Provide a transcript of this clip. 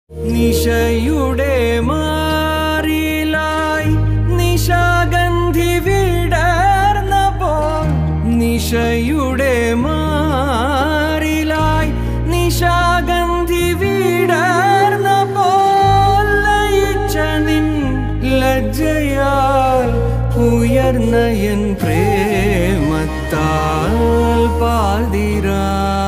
നിശയുടെ മാറിലായി നിശാഗന്ധി വിടർന്നപ്പോൾ നിശയുടെ മാറിലായി നിശാഗന്ധി വിടർന്നപ്പോൾ ലയിച്ച നിൻ ലജ്ജയാൽ ഉയർന്ന എൻ പ്രേമത്താൽ പാതിരാ